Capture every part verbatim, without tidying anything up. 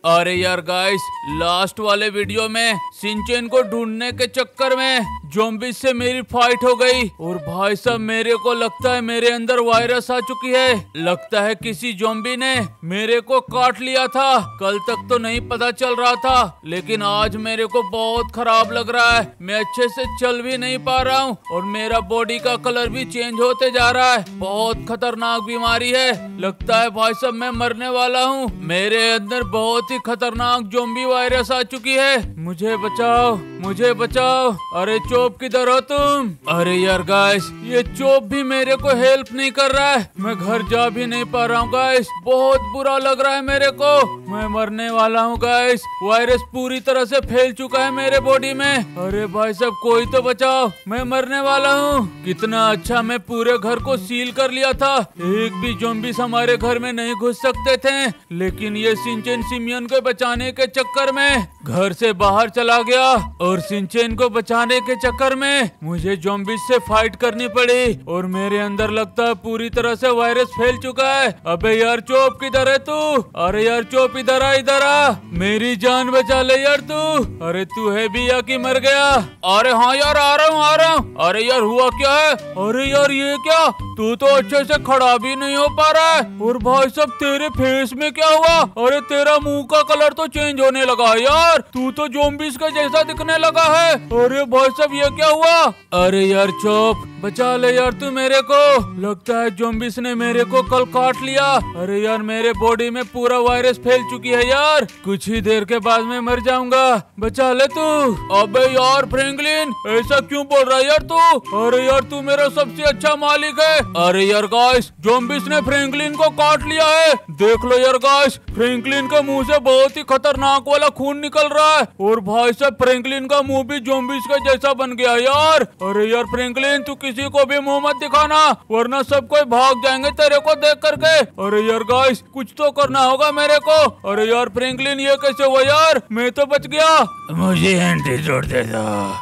अरे यार guys, last वाले वीडियो में शिनचैन को ढूंढने के चक्कर में ज़ॉम्बी से मेरी फाइट हो गई और भाई साहब मेरे को लगता है मेरे अंदर वायरस आ चुकी है। लगता है किसी ज़ॉम्बी ने मेरे को काट लिया था। कल तक तो नहीं पता चल रहा था, लेकिन आज मेरे को बहुत खराब लग रहा है। मैं अच्छे से चल भी नहीं पा रहा हूँ और मेरा बॉडी का कलर भी चेंज होते जा रहा है। बहुत खतरनाक बीमारी है। लगता है भाई साहब मैं मरने वाला हूँ। मेरे अंदर बहुत ही खतरनाक ज़ॉम्बी वायरस आ चुकी है। मुझे बचाओ, मुझे बचाओ। अरे चोप किधर हो तुम? अरे यार गाइस, ये चोप भी मेरे को हेल्प नहीं कर रहा है। मैं घर जा भी नहीं पा रहा हूँ गाइस। बहुत बुरा लग रहा है मेरे को। मैं मरने वाला हूँ गाइस। वायरस पूरी तरह से फैल चुका है मेरे बॉडी में। अरे भाई साहब कोई तो बचाओ, मैं मरने वाला हूँ। कितना अच्छा, मैं पूरे घर को सील कर लिया था। एक भी ज़ॉम्बीज़ हमारे घर में नहीं घुस सकते थे, लेकिन ये शिनचैन सिमियन को बचाने के चक्कर में घर से बाहर चला गया और शिनचैन को बचाने के चक्कर में मुझे ज़ॉम्बीज़ से फाइट करनी पड़ी और मेरे अंदर लगता है पूरी तरह से वायरस फैल चुका है। अबे यार चोप किधर है तू? अरे यार चोप इधर आ, इधर आ, मेरी जान बचा ले यार तू। अरे तू है भी या कि मर गया? अरे हाँ यार आ रहा हूँ आ रहा हूँ। अरे यार हुआ क्या है? अरे यार ये क्या, तू तो अच्छे से खड़ा भी नहीं हो पा रहा है। और भाई साहब तेरे फेस में क्या हुआ? अरे तेरा मुंह का कलर तो चेंज होने लगा है यार। तू तो ज़ॉम्बीज़ का जैसा दिखने लगा है। अरे भाई साहब ये क्या हुआ? अरे यार चोप बचा ले यार तू मेरे को। लगता है ज़ॉम्बीज़ ने मेरे को कल काट लिया। अरे यार मेरे बॉडी में पूरा वायरस फैल चुकी है यार। कुछ ही देर के बाद मैं मर जाऊंगा। बचा ले तू। अबे यार फ्रैंकलिन, ऐसा क्यों बोल रहा है यार तू? अरे यार तू मेरा सबसे अच्छा मालिक है। अरे यार गाइस, ज़ॉम्बीज़ ने फ्रैंकलिन को काट लिया है। देख लो यार गाइस, फ्रैंकलिन के मुंह से बहुत ही खतरनाक वाला खून निकल रहा है और भाई साहब फ्रैंकलिन का मुंह भी ज़ॉम्बीज़ का जैसा बन गया यार। अरे यार फ्रैंकलिन, तू किसी को भी मुंह मत दिखाना, वरना सब कोई भाग जाएंगे तेरे को देख करके। अरे यार गाइस, कुछ तो करना होगा मेरे को। अरे यार फ्रैंकलिन ये कैसे हुआ यार? मैं तो बच गया। मुझे एंटीडोट दे दो,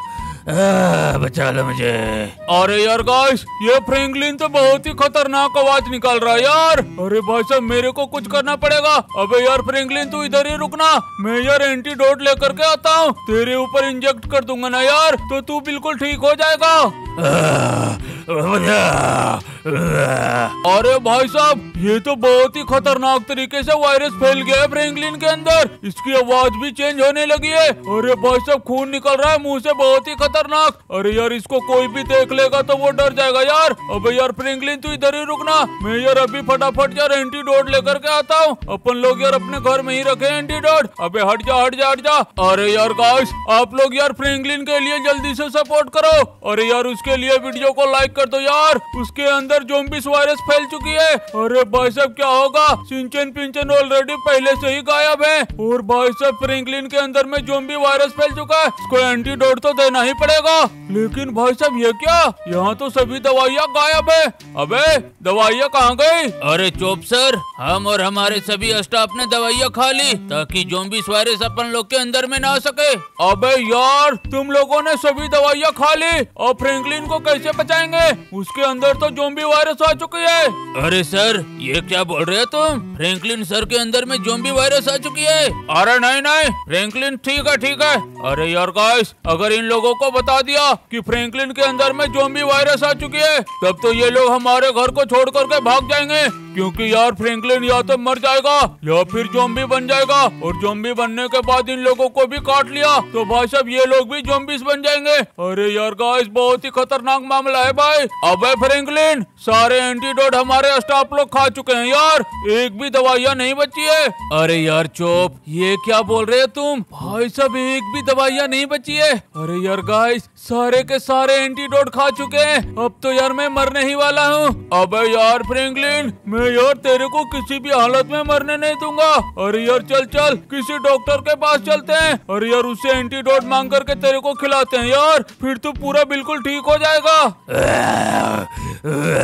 आ, बचा लो मुझे। अरे यार गाइस, ये फ्रैंकलिन तो बहुत ही खतरनाक आवाज निकाल रहा है यार। अरे भाई साहब मेरे को कुछ करना पड़ेगा। अबे यार फ्रैंकलिन तू इधर ही रुकना, मैं यार एंटीडोट लेकर के आता हूँ। तेरे ऊपर इंजेक्ट कर दूंगा ना यार, तो तू बिल्कुल ठीक हो जाएगा। अरे भाई साहब ये तो बहुत ही खतरनाक तरीके से वायरस फैल गया है फ्रैंकलिन के अंदर। इसकी आवाज भी चेंज होने लगी है। अरे भाई साहब खून निकल रहा है मुंह से, बहुत ही खतरनाक। अरे यार इसको कोई भी देख लेगा तो वो डर जाएगा यार। अबे यार फ्रैंकलिन तू इधर ही रुकना, मैं यार अभी फटाफट यार एंटीडोट लेकर के आता हूँ। अपन लोग यार अपने घर में ही रखे एंटीडोट। अबे हट जा हट जा हट जा। अरे यार गाइस, आप लोग यार फ्रैंकलिन के लिए जल्दी से सपोर्ट करो। अरे यार उसके लिए वीडियो को लाइक कर दो यार। उसके अंदर ज़ॉम्बीज़ वायरस फैल चुकी है। अरे भाई साहब क्या होगा? शिनचैन पिंचैन ऑलरेडी पहले से ही गायब है और भाई साहब फ्रैंकलिन के अंदर में ज़ॉम्बी वायरस फैल चुका है। इसको एंटीडोट तो देना ही पड़ेगा। लेकिन भाई साहब ये क्या, यहाँ तो सभी दवाइयाँ गायब है। अबे दवाइयाँ कहाँ गई? अरे चोप सर, हम और हमारे सभी स्टाफ ने दवाइयाँ खा ली ताकि ज़ॉम्बीज़ वायरस अपन लोग के अंदर में ना आ सके। अबे यार तुम लोगों ने सभी दवाइयाँ खा ली और फ्रैंकलिन को कैसे बचाएंगे? उसके अंदर तो ज़ॉम्बी वायरस आ चुकी है। अरे सर ये क्या बोल रहे हो तुम? फ्रैंकलिन सर के अंदर में ज़ॉम्बी वायरस आ चुकी है। अरे नहीं नहीं, फ्रैंकलिन ठीक है ठीक है। अरे यार गाइस, अगर इन लोगों को बता दिया कि फ्रैंकलिन के अंदर में ज़ॉम्बी वायरस आ चुकी है, तब तो ये लोग हमारे घर को छोड़ करके भाग जाएंगे। क्योंकि यार फ्रैंकलिन या तो मर जाएगा या फिर ज़ॉम्बी बन जाएगा और ज़ॉम्बी बनने के बाद इन लोगों को भी काट लिया तो भाई साहब ये लोग भी ज़ॉम्बीज़ बन जाएंगे। अरे यार गाइस बहुत ही खतरनाक मामला है भाई। अबे फ्रैंकलिन, सारे एंटीडोट हमारे स्टाफ लोग खा चुके हैं यार, एक भी दवाइयाँ नहीं बची है। अरे यार चोप, ये क्या बोल रहे हो तुम? भाई साहब एक भी दवाइयाँ नहीं बची है। अरे यार गाइस, सारे के सारे एंटीडोट खा चुके हैं। अब तो यार मैं मरने ही वाला हूँ। अबे यार फ्रैंकलिन, मैं यार तेरे को किसी भी हालत में मरने नहीं दूंगा। अरे यार चल चल किसी डॉक्टर के पास चलते हैं। अरे यार उससे एंटीडोट मांग करके तेरे को खिलाते हैं यार, फिर तू पूरा बिल्कुल ठीक हो जाएगा।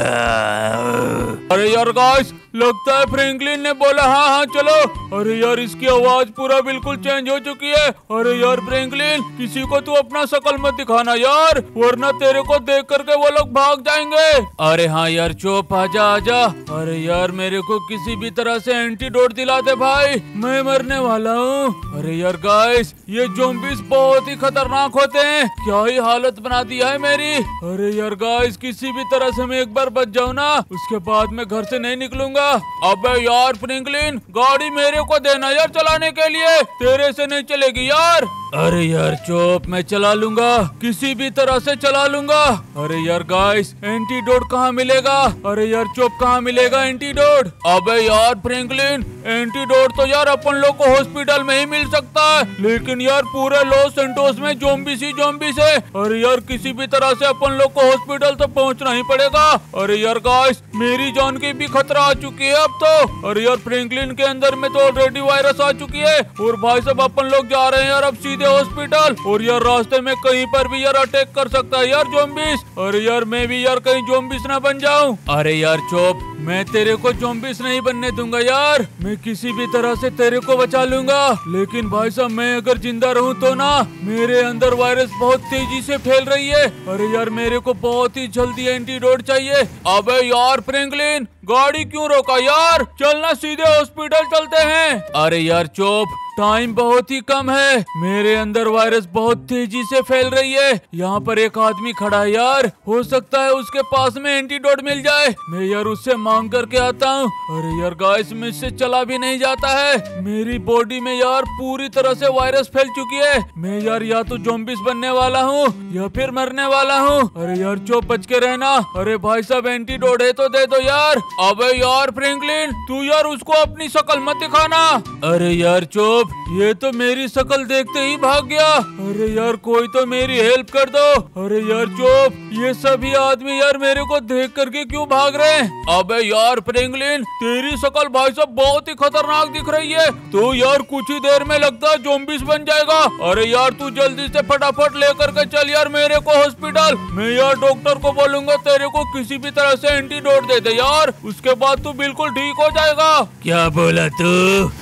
अरे यार गाइस, लगता है फ्रैंकलिन ने बोला हाँ हाँ चलो। अरे यार इसकी आवाज पूरा बिल्कुल चेंज हो चुकी है। अरे यार फ्रैंकलिन, किसी को तू अपना शकल मत दिखाना यार, वरना तेरे को देख करके वो लोग भाग जाएंगे। अरे हाँ यार चुप, आजा आजा। अरे यार मेरे को किसी भी तरह से एंटीडोट दिला दे भाई, मैं मरने वाला हूँ। अरे यार गाइस, ये ज़ॉम्बीज़ बहुत ही खतरनाक होते हैं, क्या ही हालत बना दिया है मेरी। अरे यार गाइस, किसी भी तरह से मैं एक बार बच जाऊँ ना, उसके बाद मैं घर से नहीं निकलूंगा। अबे यार फ्रैंकलिन, गाड़ी मेरे को देना यार चलाने के लिए, तेरे से नहीं चलेगी यार। अरे यार चुप, मैं चला लूंगा, किसी भी तरह से चला लूंगा। अरे यार गाइस, एंटीडोट कहाँ मिलेगा? अरे यार चुप, कहाँ मिलेगा एंटीडोट? अबे यार फ्रैंकलिन, एंटीडोट तो यार अपन लोग को हॉस्पिटल में ही मिल सकता है, लेकिन यार पूरे लॉस सैंटोस में ज़ॉम्बीज़ ही ज़ॉम्बीज़ है। अरे यार किसी भी तरह से अपन लोग को हॉस्पिटल तो पहुंचना ही पड़ेगा। अरे यार गाइस, मेरी जान की भी खतरा आ चुकी है अब तो। अरे यार फ्रैंकलिन के अंदर में तो ऑलरेडी वायरस आ चुकी है, और भाई साहब अपन लोग जा रहे हैं यार अब सीधे हॉस्पिटल, और यार रास्ते में कहीं पर भी यार अटैक कर सकता है यार ज़ॉम्बीज़। अरे यार मैं भी यार कहीं ज़ॉम्बीज़ ना बन जाऊं। अरे यार चुप, मैं तेरे को ज़ॉम्बीज़ नहीं बनने दूंगा यार, मैं किसी भी तरह से तेरे को बचा लूंगा। लेकिन भाई साहब मैं अगर जिंदा रहूं तो ना, मेरे अंदर वायरस बहुत तेजी से फैल रही है। अरे यार मेरे को बहुत ही जल्दी एंटीडोट चाहिए। अबे यार फ्रैंकलिन, गाड़ी क्यों रोका यार, चलना सीधे हॉस्पिटल चलते हैं। अरे यार चुप, टाइम बहुत ही कम है, मेरे अंदर वायरस बहुत तेजी से फैल रही है। यहाँ पर एक आदमी खड़ा है यार, हो सकता है उसके पास में एंटीडोट मिल जाए, मैं यार उससे मांग करके आता हूँ। अरे यार गाइस, मुझसे चला भी नहीं जाता है, मेरी बॉडी में यार पूरी तरह से वायरस फैल चुकी है। मैं यार या तो ज़ॉम्बीज़ बनने वाला हूँ या फिर मरने वाला हूँ। अरे यार चुप, बच के रहना। अरे भाई साहब एंटीडोट है तो दे दो यार। अबे यार फ्रैंकलिन, तू यार उसको अपनी शक्ल मत दिखाना। अरे यार चुप, ये तो मेरी शक्ल देखते ही भाग गया। अरे यार कोई तो मेरी हेल्प कर दो। अरे यार चुप, ये सभी आदमी यार मेरे को देख करके क्यों भाग रहे हैं? अबे यार फ्रैंकलिन, तेरी शक्ल भाई साहब बहुत ही खतरनाक दिख रही है, तो यार कुछ ही देर में लगता है ज़ॉम्बीज़ बन जाएगा। अरे यार तू जल्दी से फटाफट लेकर के चल यार मेरे को हॉस्पिटल, मैं यार डॉक्टर को बोलूंगा तेरे को किसी भी तरह से एंटीडोट दे दे यार, उसके बाद तू बिल्कुल ठीक हो जाएगा। क्या बोला तू?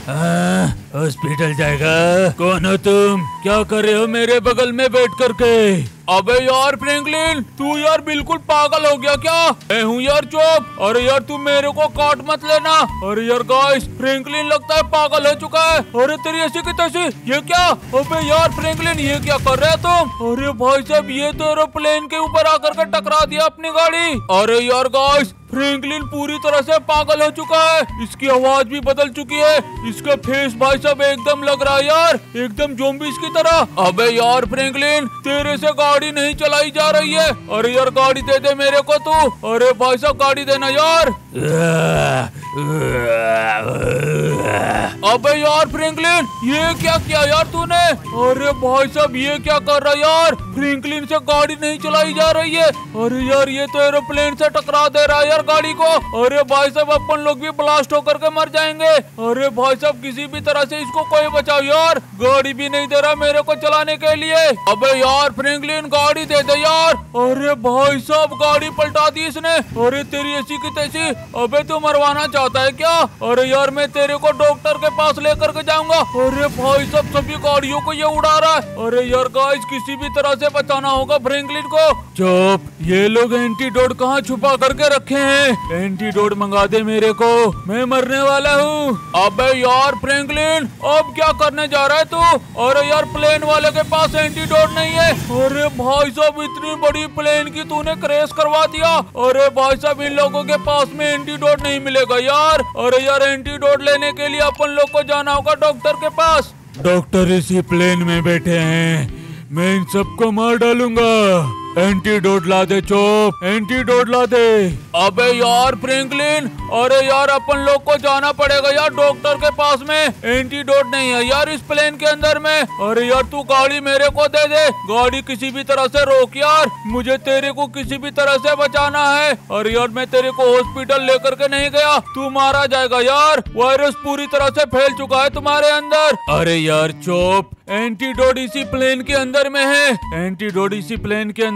हॉस्पिटल जाएगा? कौन हो तुम? क्या कर रहे हो मेरे बगल में बैठ करके? अबे यार फ्रैंकलिन, तू यार बिल्कुल पागल हो गया क्या? मैं हूँ यार चुप। अरे यार तू मेरे को काट मत लेना। अरे यार गाइस, फ्रैंकलिन लगता है पागल हो चुका है। अरे तेरी ऐसी की तैसी, ये क्या? अबे यार फ्रैंकलिन, ये क्या कर रहे हो तुम? अरे भाई साहब, ये तो एरोप्लेन के ऊपर आकर के टकरा दिया अपनी गाड़ी। अरे यार गाइस, फ्रैंकलिन पूरी तरह से पागल हो चुका है, इसकी आवाज भी बदल चुकी है, इसका फेस भाई साहब एकदम लग रहा है यार एकदम ज़ॉम्बीज़ की तरह। अबे यार फ्रैंकलिन, तेरे से गाड़ी नहीं चलाई जा रही है। अरे यार गाड़ी दे दे मेरे को तू। अरे भाई साहब गाड़ी देना यार। अबे यार फ्रैंकलिन, ये क्या किया यार तूने? अरे भाई साहब ये क्या कर रहा है यार, फ्रैंकलिन से गाड़ी नहीं चलाई जा रही है। अरे यार ये तो एरोप्लेन से टकरा दे रहा है यार गाड़ी को। अरे भाई साहब अपन लोग भी ब्लास्ट होकर के मर जाएंगे। अरे भाई साहब किसी भी तरह से इसको कोई बचाओ यार, गाड़ी भी नहीं दे रहा मेरे को चलाने के लिए। अबे यार फ्रैंकलिन, गाड़ी दे दे यार। अरे भाई साहब गाड़ी पलटा दी इसने। अरे तेरी ऐसी की तैसी, अबे तू मरवाना चाहता है क्या? अरे यार मैं तेरे को डॉक्टर के पास लेकर के जाऊंगा। अरे भाई साहब सभी गाड़ियों को ये उड़ा रहा है। अरे यार गाइस, किसी भी तरह से बचाना होगा फ्रैंकलिन को। चुप, ये लोग एंटीडोट कहाँ छुपा करके रखे हैं? एंटीडोट मंगा दे मेरे को, मैं मरने वाला हूँ। अबे यार फ्रैंकलिन, अब क्या करने जा रहा है तू? अरे यार प्लेन वाले के पास एंटीडोट नहीं है। अरे भाई साहब इतनी बड़ी प्लेन की तूने क्रैश करवा दिया। अरे भाई साहब इन लोगों के पास में एंटीडोट नहीं मिलेगा यार। अरे यार एंटीडोट लेने के लिए अपन लोग को जाना होगा डॉक्टर के पास। डॉक्टर इसी प्लेन में बैठे हैं, मैं इन सबको मार डालूंगा। एंटीडोट ला दे चुप, एंटीडोट ला दे। अबे यार फ्रैंकलिन, अरे यार अपन लोग को जाना पड़ेगा यार डॉक्टर के पास में, एंटीडोट नहीं है यार इस प्लेन के अंदर में। अरे यार तू गाड़ी मेरे को दे दे, गाड़ी किसी भी तरह से रोक यार, मुझे तेरे को किसी भी तरह से बचाना है। अरे यार मैं तेरे को हॉस्पिटल लेकर के नहीं गया, तू मारा जाएगा यार, वायरस पूरी तरह से फैल चुका है तुम्हारे अंदर। अरे यार चुप, एंटीडोट इसी प्लेन के अंदर में है, एंटीडोट इसी प्लेन के अंदर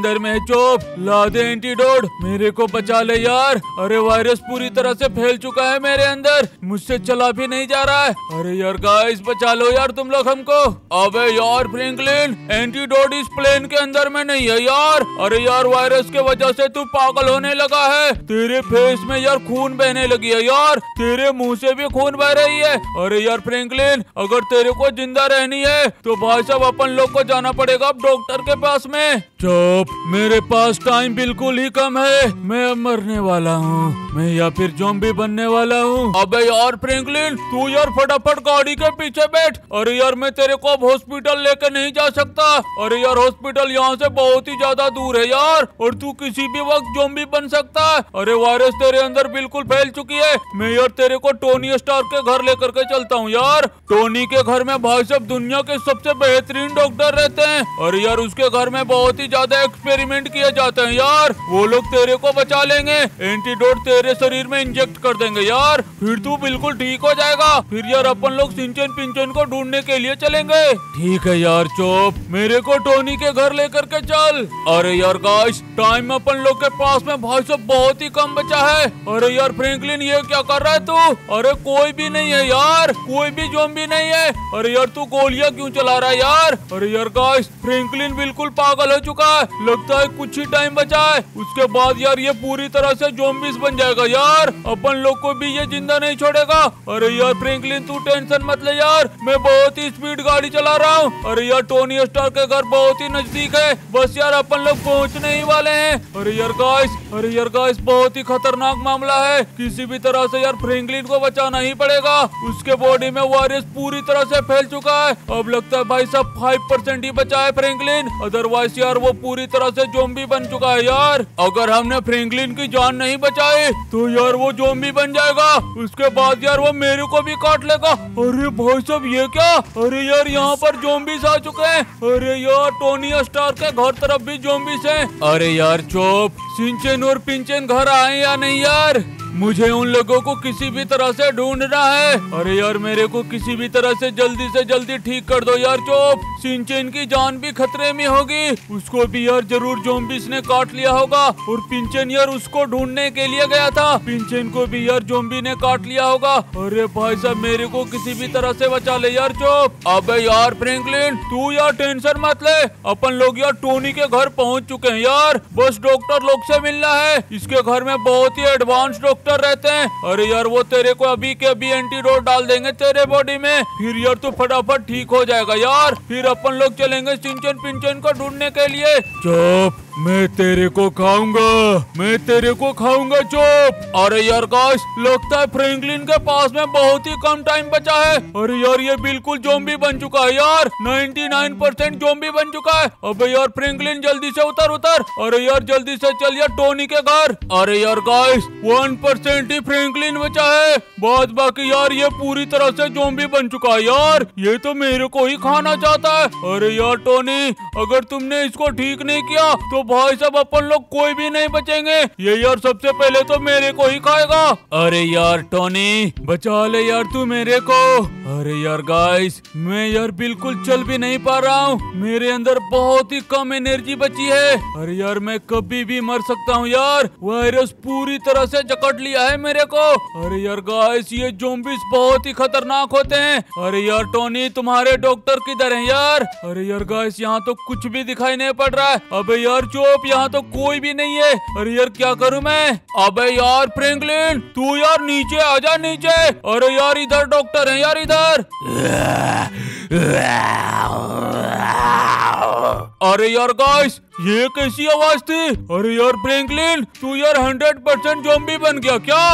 अंदर में है चोप, ला दे एंटीडोट, मेरे को बचा ले यार। अरे वायरस पूरी तरह से फैल चुका है मेरे अंदर, मुझसे चला भी नहीं जा रहा है। अरे यार गाइस बचा लो यार तुम लोग हमको। अबे यार फ्रैंकलिन, एंटीडोट इस प्लेन के अंदर में नहीं है यार। अरे यार वायरस के वजह से तू पागल होने लगा है, तेरे फेस में यार खून बहने लगी है यार, तेरे मुंह से भी खून बह रही है। अरे यार फ्रैंकलिन, अगर तेरे को जिंदा रहनी है तो भाई साहब अपन लोग को जाना पड़ेगा अब डॉक्टर के पास में। चुप, मेरे पास टाइम बिल्कुल ही कम है, मैं अब मरने वाला हूँ, मैं या फिर ज़ॉम्बी बनने वाला हूँ। अबे यार फ्रैंकलिन, तू यार फटाफट गाड़ी के पीछे बैठ। अरे यार मैं तेरे को अब हॉस्पिटल लेकर नहीं जा सकता। अरे यार हॉस्पिटल यहाँ से बहुत ही ज्यादा दूर है यार, और तू किसी भी वक्त ज़ॉम्बी बन सकता है। अरे वायरस तेरे अंदर बिल्कुल फैल चुकी है। मैं यार तेरे को टोनी स्टार्क के घर लेकर के चलता हूँ यार। टोनी के घर में भाई साहब दुनिया के सबसे बेहतरीन डॉक्टर रहते हैं। अरे यार उसके घर में बहुत ही ज्यादा एक्सपेरिमेंट किए जाते हैं यार, वो लोग तेरे को बचा लेंगे, एंटीडोट तेरे शरीर में इंजेक्ट कर देंगे यार, फिर तू बिल्कुल ठीक हो जाएगा। फिर यार अपन लोग सिंचन पिंचन को ढूंढने के लिए चलेंगे। ठीक है यार चोप, मेरे को टोनी के घर लेकर के चल। अरे यार गाइस, टाइम अपन लोग के पास में भाई साहब बहुत ही कम बचा है। अरे यार फ्रैंकलिन, ये क्या कर रहा है तू? अरे कोई भी नहीं है यार, कोई भी ज़ॉम्बी नहीं है। अरे यार तू गोलियां क्यों चला रहा है यार? अरे यार गाइस, फ्रैंकलिन बिल्कुल पागल हो चुका है, लगता है कुछ ही टाइम बचा है, उसके बाद यार ये पूरी तरह से ज़ॉम्बीज़ बन जाएगा यार, अपन लोग को भी ये जिंदा नहीं छोड़ेगा। अरे यार फ्रैंकलिन तू टेंशन मत ले यार, मैं बहुत ही स्पीड गाड़ी चला रहा हूँ। अरे यार टोनी स्टार्क के घर बहुत ही नजदीक है, बस यार अपन लोग पहुँचने ही वाले हैं। अरे यार गाइस, अरे यार गाइस, बहुत ही खतरनाक मामला है, किसी भी तरह से यार फ्रैंकलिन को बचाना ही पड़ेगा, उसके बॉडी में वायरस पूरी तरह से फैल चुका है। अब लगता है भाई साहब फाइव परसेंट ही बचा है फ्रैंकलिन, अदरवाइज यार वो पूरी तरह से ज़ॉम्बी बन चुका है यार। अगर हमने फ्रैंकलिन की जान नहीं बचाई तो यार वो ज़ॉम्बी बन जाएगा, उसके बाद यार वो मेरे को भी काट लेगा। अरे भाई साहब ये क्या? अरे यार यहाँ पर ज़ॉम्बीज़ आ चुके हैं। अरे यार टोनी स्टार्क के घर तरफ भी ज़ॉम्बीज़ हैं। अरे यार चोप, सिंचन और पिंचन घर आए या नहीं यार? मुझे उन लोगों को किसी भी तरह से ढूंढना है। अरे यार मेरे को किसी भी तरह से जल्दी से जल्दी ठीक कर दो यार चोप, सिंचन की जान भी खतरे में होगी, उसको भी यार जरूर ज़ॉम्बीज़ ने काट लिया होगा, और पिंचन यार उसको ढूंढने के लिए गया था, पिंचन को भी यार ज़ॉम्बी ने काट लिया होगा। अरे भाई साहब मेरे को किसी भी तरह से बचा ले यार चोप। अबे यार फ्रैंकलिन, तू यार टेंशन मत ले, अपन लोग यार टोनी के घर पहुँच चुके हैं यार, बस डॉक्टर लोग से मिलना है, इसके घर में बहुत ही एडवांस डॉक्टर रहते हैं। अरे यार वो तेरे को अभी के अभी एंटीडोट डाल देंगे तेरे बॉडी में, फिर यार तू फटाफट ठीक हो जाएगा यार, फिर अपन लोग चलेंगे सिंचन पिंचन को ढूंढने के लिए। चुप, मैं तेरे को खाऊंगा, मैं तेरे को खाऊंगा चुप। अरे यार गाइस, लगता है फ्रैंकलिन के पास में बहुत ही कम टाइम बचा है। अरे यार ये बिल्कुल ज़ॉम्बी बन चुका है यार, निन्यानवे परसेंट ज़ॉम्बी बन चुका है। अबे यार फ्रैंकलिन जल्दी से उतर उतर, अरे यार जल्दी से चल यार टोनी के घर। अरे यार गाइस, वन परसेंट ही फ्रैंकलिन बचा है, बाद बाकी यार ये पूरी तरह से ज़ॉम्बी बन चुका है यार, ये तो मेरे को ही खाना चाहता है। अरे यार टोनी, अगर तुमने इसको ठीक नहीं किया तो भाई साहब अपन लोग कोई भी नहीं बचेंगे, ये यार सबसे पहले तो मेरे को ही खाएगा। अरे यार टोनी, बचा ले यार तू मेरे को। अरे यार गाइस, मैं यार बिल्कुल चल भी नहीं पा रहा हूँ, मेरे अंदर बहुत ही कम एनर्जी बची है। अरे यार मैं कभी भी मर सकता हूँ यार, वायरस पूरी तरह से जकड़ लिया है मेरे को। अरे यार गाइस, ये ज़ॉम्बीज़ बहुत ही खतरनाक होते हैं। अरे यार टोनी, तुम्हारे डॉक्टर किधर हैं यार? अरे यार गाइस, यहाँ तो कुछ भी दिखाई नहीं पड़ रहा है। अबे यार चुप, यहाँ तो कोई भी नहीं है। अरे यार क्या करूँ मैं? अबे यार फ्रैंकलिन, तू यार नीचे आजा नीचे। अरे यार इधर डॉक्टर है यार, इधर। अरे यार गाइस, ये कैसी आवाज थी? अरे यार फ्रैंकलिन, तू यार हंड्रेड परसेंट ज़ॉम्बी बन गया क्या?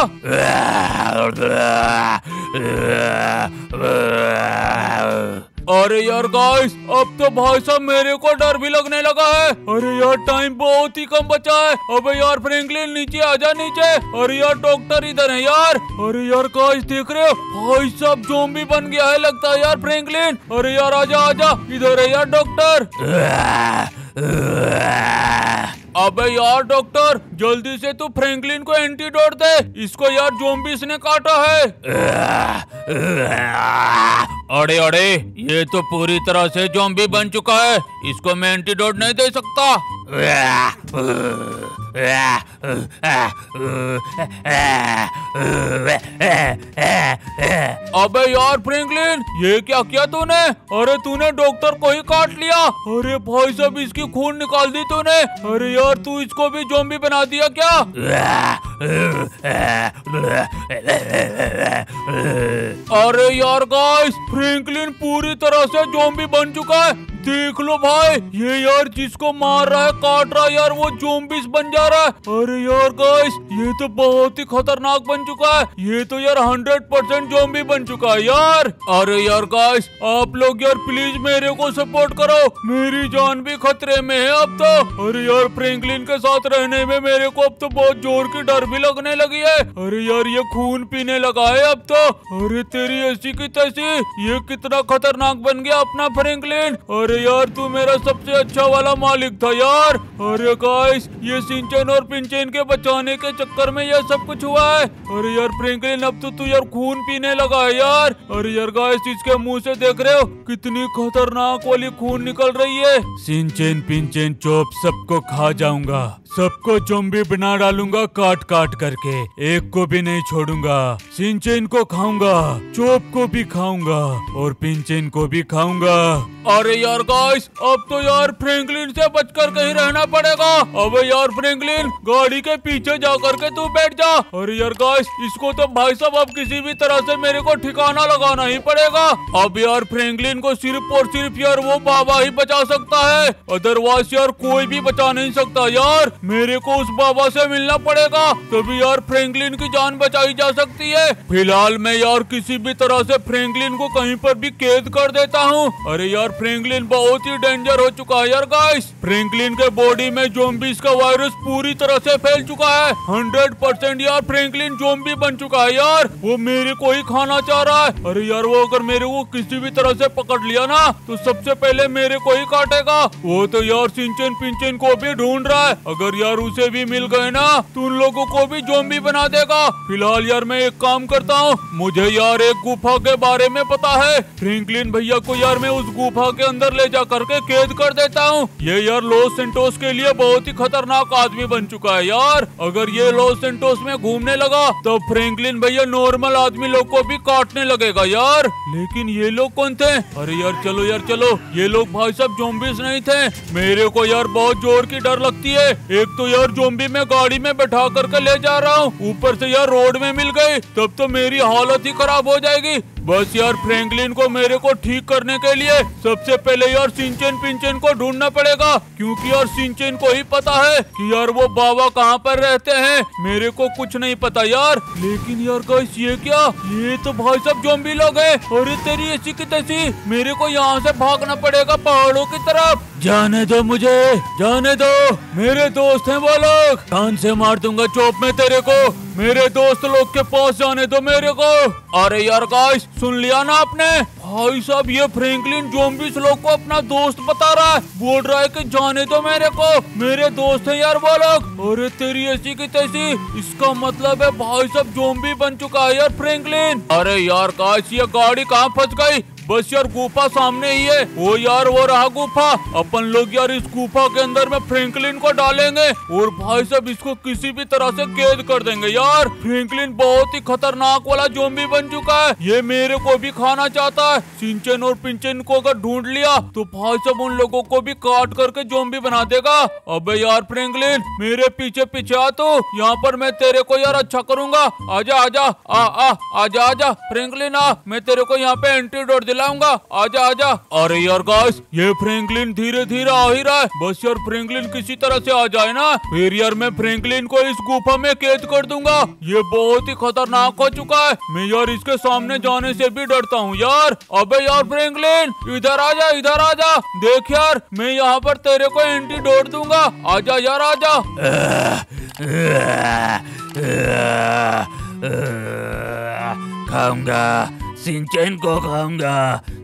अरे यार गाइस, अब तो भाई साहब मेरे को डर भी लगने लगा है। अरे यार टाइम बहुत ही कम बचा है। अबे यार फ्रैंकलिन नीचे आजा नीचे। अरे यार डॉक्टर इधर है यार। अरे यार गाइस देख रहे हो, भाई साहब ज़ॉम्बी बन गया है लगता है यार फ्रैंकलिन। अरे यार आजा आजा, इधर है यार डॉक्टर। अबे यार डॉक्टर, जल्दी से तू फ्रैंकलिन को एंटीडोट दे, इसको यार ज़ॉम्बीज़ ने काटा है। अरे अरे, ये तो पूरी तरह से ज़ॉम्बी बन चुका है, इसको मैं एंटीडोट नहीं दे सकता। अबे यार फ्रैंकलिन, ये क्या किया तूने? अरे तूने डॉक्टर को ही काट लिया। अरे भाई साहब, इसकी खून निकाल दी तूने। अरे यार, तू इसको भी ज़ॉम्बी बना दिया क्या? अरे यार गाइस, फ्रैंकलिन पूरी तरह से ज़ॉम्बी बन चुका है। देख लो भाई, ये यार जिसको मार रहा है, काट रहा है यार, वो ज़ॉम्बीज बन जा रहा है। अरे यार गाइस, ये तो बहुत ही खतरनाक बन चुका है। ये तो यार हंड्रेड परसेंट ज़ॉम्बी बन चुका है यार। अरे यार गाइस, आप लोग यार प्लीज मेरे को सपोर्ट करो, मेरी जान भी खतरे में है अब तो। अरे यार, फ्रैंकलिन के साथ रहने में मेरे को अब तो बहुत जोर की डर भी लगने लगी है। अरे यार, ये खून पीने लगा है अब तो। अरे तेरी ऐसी की तैसी, ये कितना खतरनाक बन गया अपना फ्रैंकलिन। अरे यार, तू मेरा सबसे अच्छा वाला मालिक था यार। अरे गाइस, ये सिंचन और पिंचन के बचाने के चक्कर में ये सब कुछ हुआ है। अरे यार फ्रैंकलिन, अब तो तू यार खून पीने लगा है यार। अरे यार गाइस, इसके मुंह से देख रहे हो कितनी खतरनाक वाली खून निकल रही है। सिंचन पिंचन चोप सबको खा जाऊंगा, सबको ज़ॉम्बी बना डालूंगा काट काट करके, एक को भी नहीं छोड़ूंगा। सिंचन को खाऊंगा, चोप को भी खाऊंगा और पिंचन को भी खाऊंगा। अरे यार गाइस, अब तो यार फ्रैंकलिन से बचकर कहीं रहना पड़ेगा। अबे यार फ्रैंकलिन, गाड़ी के पीछे जा करके तू बैठ जा। अरे यार गाइस, इसको तो भाई साहब अब किसी भी तरह से मेरे को ठिकाना लगाना ही पड़ेगा। अब यार फ्रैंकलिन को सिर्फ और सिर्फ यार वो बाबा ही बचा सकता है, अदरवाइज यार कोई भी बचा नहीं सकता यार। मेरे को उस बाबा से मिलना पड़ेगा, तभी यार फ्रैंकलिन की जान बचाई जा सकती है। फिलहाल मैं यार किसी भी तरह से फ्रैंकलिन को कहीं पर भी कैद कर देता हूँ। अरे यार फ्रैंकलिन बहुत ही डेंजर हो चुका है यार गाइस। फ्रैंकलिन के बॉडी में ज़ॉम्बीज का वायरस पूरी तरह से फैल चुका है। हंड्रेड परसेंट यार फ्रैंकलिन ज़ॉम्बी बन चुका है यार। वो मेरे को ही खाना चाह रहा है। अरे यार, वो अगर मेरे को किसी भी तरह से पकड़ लिया ना, तो सबसे पहले मेरे को ही काटेगा। वो तो यार सिंचन पिंचन को भी ढूंढ रहा है, अगर यार उसे भी मिल गए ना तो उन लोगों को भी ज़ॉम्बी बना देगा। फिलहाल यार मैं एक काम करता हूँ, मुझे यार एक गुफा के बारे में पता है। फ्रैंकलिन भैया को यार मैं उस गुफा के अंदर ले जा करके कैद कर देता हूँ। ये यार लॉस सैंटोस के लिए बहुत ही खतरनाक आदमी बन चुका है यार। अगर ये लॉस सैंटोस में घूमने लगा तो फ्रैंकलिन भैया नॉर्मल आदमी लोग को भी काटने लगेगा यार। लेकिन ये लोग कौन थे? अरे यार चलो यार चलो, ये लोग भाई साहब ज़ॉम्बीज नहीं थे। मेरे को यार बहुत जोर की डर लगती है। एक तो यार ज़ॉम्बी में गाड़ी में बैठा करके ले जा रहा हूँ, ऊपर से यार रोड में मिल गई, तब तो मेरी हालत ही खराब हो जाएगी। बस यार फ्रैंकलिन को मेरे को ठीक करने के लिए सबसे पहले यार सिंचन पिंचन को ढूंढना पड़ेगा, क्योंकि यार सिंचन को ही पता है कि यार वो बाबा कहाँ पर रहते हैं। मेरे को कुछ नहीं पता यार। लेकिन यार गाइस, ये क्या? ये तो भाई सब ज़ॉम्बी लोग हैं। अरे तेरी ऐसी की तैसी, मेरे को यहाँ से भागना पड़ेगा पहाड़ों की तरफ। जाने दो मुझे, जाने दो, मेरे दोस्त हैं वो लोग। कान से मार दूंगा चोप में तेरे को। मेरे दोस्त लोग के पास जाने दो मेरे को। अरे यार गाइस, सुन लिया ना आपने? भाई साहब, ये फ्रैंकलिन ज़ॉम्बीज लोग को अपना दोस्त बता रहा है, बोल रहा है कि जाने दो मेरे को, मेरे दोस्त हैं यार वो लोग। अरे तेरी ऐसी की तैसी, इसका मतलब है भाई साहब ज़ॉम्बी बन चुका है यार फ्रैंकलिन। अरे यार गाइस, ये गाड़ी कहाँ फंस गई? बस यार गुफा सामने ही है। वो यार वो रहा गुफा। अपन लोग यार इस गुफा के अंदर में फ्रैंकलिन को डालेंगे और भाई साहब इसको किसी भी तरह से कैद कर देंगे यार। फ्रैंकलिन बहुत ही खतरनाक वाला ज़ॉम्बी बन चुका है, ये मेरे को भी खाना चाहता है। सिंचन और पिंचन को अगर ढूंढ लिया तो भाई साहब उन लोगों को भी काट करके ज़ॉम्बी बना देगा। अबे यार फ्रैंकलिन, मेरे पीछे पीछे आ तू, यहाँ पर मैं तेरे को यार अच्छा करूंगा। आजा आजा, आ आ आजा आजा फ्रैंकलिन, आ, मैं तेरे को यहाँ पे एंटीडोट दिलाऊंगा। आजा आजा। अरे यार गाइस, ये फ्रैंकलिन धीरे धीरे आ ही रहा है। बस यार फ्रैंकलिन किसी तरह से आ जाए ना, फिर यार मैं फ्रैंकलिन को इस गुफा में कैद कर दूंगा। ये बहुत ही खतरनाक हो चुका है, मैं यार इसके सामने जाने से भी डरता हूँ यार। अबे यार फ्रैंकलिन, इधर आजा, इधर आजा, देख यार मैं यहाँ पर तेरे को एंटीडोट दूंगा। आजा यार आजा। खाऊंगा, सिंचन को खाऊंगा,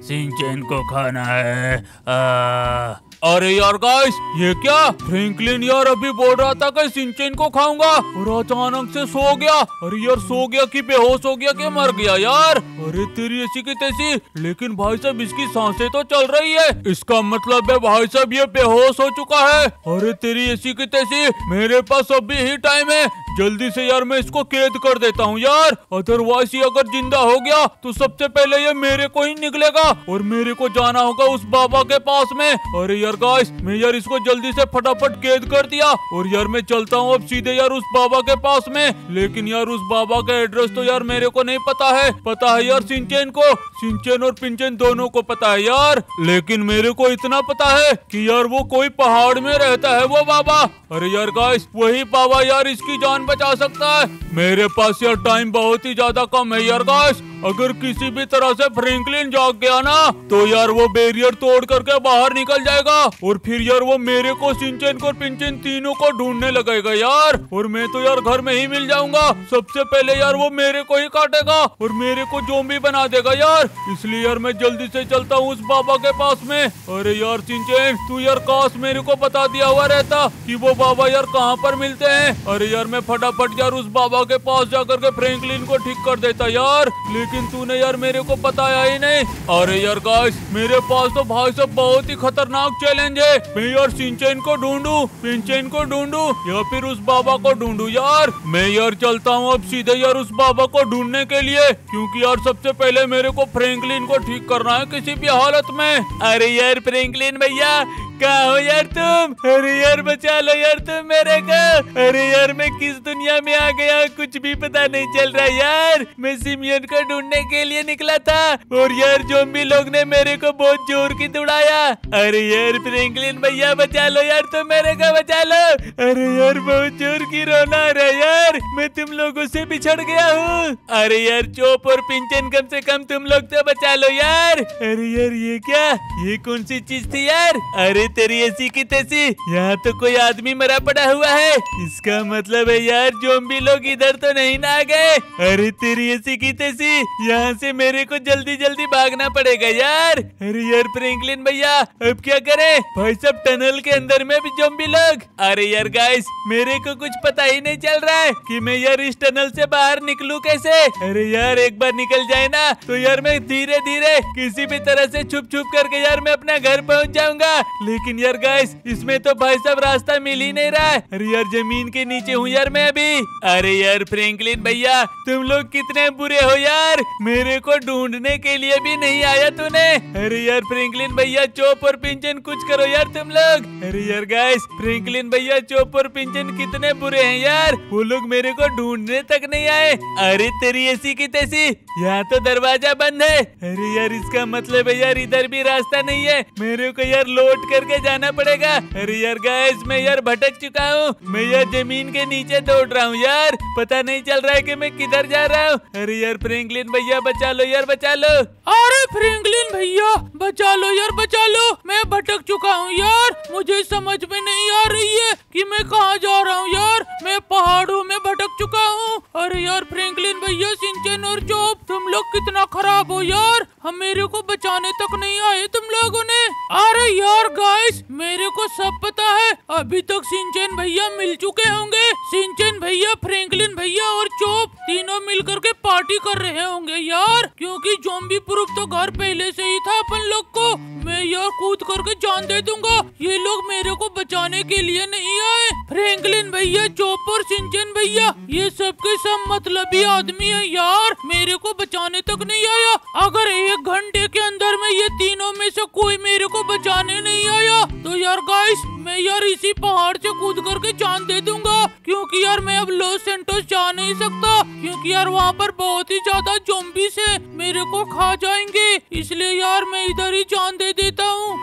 शिनचैन को खाना है। आ... अरे यार गाइस, ये क्या? फ्रैंकलिन यार अभी बोल रहा था कि शिनचैन को खाऊंगा और अचानक से सो गया। अरे यार सो गया कि बेहोश हो गया कि मर गया यार? अरे तेरी ऐसी की तैसी। लेकिन भाई साहब इसकी सांसें तो चल रही है, इसका मतलब है भाई साहब ये बेहोश हो चुका है। अरे तेरी ऐसी की तैसी, मेरे पास अभी ही टाइम है, जल्दी से यार मैं इसको कैद कर देता हूँ यार। अदरवाइज ये अगर जिंदा हो गया तो सबसे पहले ये मेरे को ही निकलेगा और मेरे को जाना होगा उस बाबा के पास में। अरे यार गाइस, मैं यार इसको जल्दी से फटाफट कैद कर दिया और यार मैं चलता हूँ अब सीधे यार उस बाबा के पास में। लेकिन यार उस बाबा का एड्रेस तो यार मेरे को नहीं पता है। पता है यार शिनचैन को, शिनचैन और पिंचैन दोनों को पता है यार, लेकिन मेरे को इतना पता है कि यार वो कोई पहाड़ में रहता है वो बाबा। अरे यार गाइस, वही बाबा यार इसकी जान बचा सकता है। मेरे पास यार टाइम बहुत ही ज्यादा कम है यार गाइस। अगर किसी भी तरह से फ्रैंकलिन जाग गया ना तो यार वो बैरियर तोड़ करके बाहर निकल जाएगा और फिर यार वो मेरे को, शिनचैन को, पिंचैन तीनों को ढूंढने लगेगा यार। और मैं तो यार घर में ही मिल जाऊंगा। सबसे पहले यार वो मेरे को ही काटेगा और मेरे को ज़ॉम्बी बना देगा यार। इसलिए यार मैं जल्दी से चलता हूँ उस बाबा के पास में। अरे यार शिनचैन, तू यार काश मेरे को बता दिया हुआ रहता कि वो बाबा यार कहाँ पर मिलते हैं। अरे यार मैं फटाफट यार उस बाबा के पास जाकर के फ्रैंकलिन को ठीक कर देता यार, लेकिन तूने यार मेरे को बताया ही नहीं। अरे यार गाइस, मेरे पास तो भाई साहब बहुत ही खतरनाक चैलेंज है। मैं यार शिनचैन को ढूंढूं, पिंचैन को ढूंढूं या फिर उस बाबा को ढूंढूं यार। मैं यार चलता हूँ अब सीधे यार उस बाबा को ढूंढने के लिए, क्योंकि यार सबसे पहले मेरे को फ्रैंकलिन को ठीक करना है किसी भी हालत में। अरे यार फ्रैंकलिन भैया, कहाँ हो यार तुम? अरे यार बचा लो यार तुम मेरे को। अरे यार मैं किस दुनिया में आ गया कुछ भी पता नहीं चल रहा यार। मैं सिमियन को ढूंढने के लिए निकला था और यार ज़ॉम्बी लोग ने मेरे को बहुत जोर की दौड़ाया। अरे यार फ्रैंकलिन भैया बचा लो यार तुम मेरे को, बचा लो। अरे यार बहुत जोर की रोना आ रहा है यार, मैं तुम लोगों से बिछड़ गया हूँ। अरे यार चोप और पिंचन, कम से कम तुम लोग तो बचा लो यार। अरे यार ये क्या, ये कौन सी चीज थी यार? अरे तेरी ऐसी की तैसी, यहाँ तो कोई आदमी मरा पड़ा हुआ है। इसका मतलब है यार ज़ॉम्बी लोग इधर तो नहीं ना आ गए। अरे तेरी ऐसी की तैसी, यहाँ से मेरे को जल्दी जल्दी भागना पड़ेगा यार। अरे यार फ्रैंकलिन भैया अब क्या करें? भाई सब टनल के अंदर में भी ज़ॉम्बी लोग। अरे यार गाइस, मेरे को कुछ पता ही नहीं चल रहा है कि मैं यार इस टनल से बाहर निकलूं कैसे। अरे यार एक बार निकल जाए ना तो यार मैं धीरे धीरे किसी भी तरह से छुप छुप करके यार मैं अपना घर पहुंच जाऊंगा। लेकिन यार गाइस, इसमें तो भाई साहब रास्ता मिल ही नहीं रहा है। अरे यार जमीन के नीचे हूँ यार मैं अभी। अरे यार फ्रैंकलिन भैया, तुम लोग कितने बुरे हो यार, मेरे को ढूंढने के लिए भी नहीं आया तूने। अरे यार फ्रैंकलिन भैया, चोप और पिंचन कुछ करो यार तुम लोग। अरे यार गाइस, फ्रैंकलिन भैया, चोप और पिंचन कितने बुरे हैं यार, वो लोग मेरे को ढूंढने तक नहीं आए। अरे तेरी ऐसी की तैसी, यहाँ तो दरवाजा बंद है। अरे यार इसका मतलब है यार इधर भी रास्ता नहीं है, मेरे को यार लौट करके जाना पड़ेगा। अरे यार गाइस, मैं यार भटक चुका हूँ, मैं यार जमीन के नीचे दौड़ रहा हूँ यार, पता नहीं चल रहा है कि मैं किधर जा रहा हूँ। अरे यार फ्रैंकलिन भैया बचा लो यार, बचा लो। अरे फ्रैंकलिन भैया बचा लो यार, बचा लो, मैं भटक चुका हूँ यार, मुझे समझ में नहीं आ रही है कि मैं कहाँ जा रहा हूँ यार, मैं पहाड़ों में भटक चुका हूँ। अरे यार फ्रैंकलिन भैया, शिनचैन और चोप, तुम लोग कितना खराब हो यार, हम मेरे को बचाने तक नहीं आए तुम लोगों ने। अरे यार गाइस, मेरे को सब पता है, अभी तक शिनचैन भैया मिल चुके होंगे। शिनचैन भैया, फ्रैंकलिन भैया और चोप तीनों मिलकर के पार्टी कर रहे होंगे यार, क्योंकि ज़ॉम्बी प्रूफ तो घर पहले से ही था अपन लोग को। मैं यार कूद करके जान दे दूंगा, ये लोग मेरे को बचाने के लिए नहीं आए। फ्रैंकलिन भैया, चोप और शिनचैन भैया, ये सब के सब मतलबी आदमी है यार, मेरे को बचाने तक नहीं आया। अगर एक घंटे के अंदर में ये तीनों में से कोई मेरे को बचाने नहीं आया तो यार गाइस, मैं यार इसी पहाड़ से कूद करके जान दे दूंगा, क्योंकि यार मैं अब लॉस सैंटोस जा नहीं सकता, क्योंकि यार वहाँ पर बहुत ही ज्यादा ज़ॉम्बी से मेरे को खा जाएंगे, इसलिए यार मैं इधर ही जान दे देता हूँ। अरे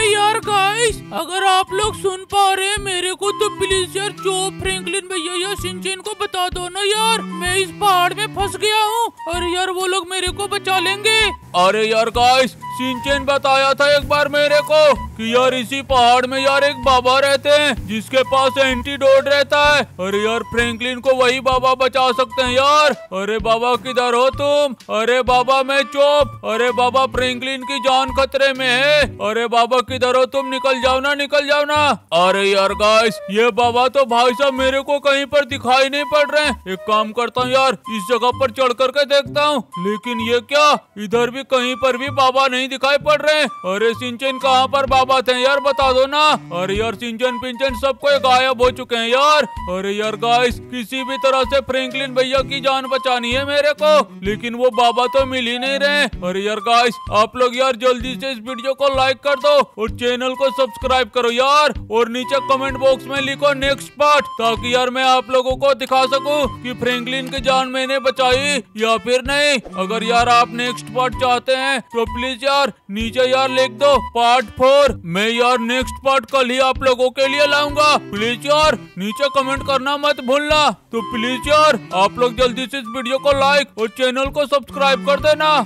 यार गाइस, अगर आप लोग सुन पा रहे हैं मेरे को तो प्लीज यार चोप, फ्रैंकलिन भैया या शिनचैन को बता दो ना यार, मैं इस पहाड़ में फंस गया हूँ और यार वो लोग मेरे को बचा लेंगे। अरे यार गाइस, शिनचैन बताया था एक बार मेरे को कि यार इसी पहाड़ में यार एक बाबा रहते हैं जिसके पास एंटीडोट रहता है। अरे यार फ्रैंकलिन को वही बाबा बचा सकते हैं यार। अरे बाबा किधर हो तुम? अरे बाबा मैं चोप। अरे बाबा फ्रैंकलिन की जान खतरे में है। अरे बाबा किधर हो तुम? निकल जाओ ना, निकल जाओ ना। अरे यार गाइस, ये बाबा तो भाई साहब मेरे को कहीं पर दिखाई नहीं पड़ रहे। एक काम करता हूँ यार, इस जगह पर चढ़ करके देखता हूँ, लेकिन ये क्या, इधर भी कहीं पर भी बाबा नहीं दिखाई पड़ रहे। अरे शिनचैन कहाँ पर बाबा थे यार, बता दो ना। अरे यार शिनचैन पिंचैन सब कोई गायब हो चुके हैं यार। अरे यार गाइस, किसी भी तरह से फ्रैंकलिन भैया की जान बचानी है मेरे को, लेकिन वो बाबा तो मिल ही नहीं रहे। अरे यार गाइस, आप लोग यार जल्दी से इस वीडियो को लाइक कर दो और चैनल को सब्सक्राइब करो यार, और नीचे कमेंट बॉक्स में लिखो नेक्स्ट पार्ट, ताकि यार मैं आप लोगों को दिखा सकूं कि फ्रैंकलिन की जान मैंने बचाई या फिर नहीं। अगर यार आप नेक्स्ट पार्ट चाहते हैं तो प्लीज यार नीचे यार लिख दो पार्ट फोर। मैं यार नेक्स्ट पार्ट कल ही आप लोगों के लिए लाऊंगा। प्लीज यार नीचे कमेंट करना मत भूलना। तो प्लीज यार आप लोग जल्दी से इस वीडियो को लाइक और चैनल को सब्सक्राइब कर देना।